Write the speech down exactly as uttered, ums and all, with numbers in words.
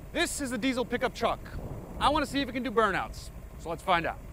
This is a diesel pickup truck. I want to see if it can do burnouts, so let's find out.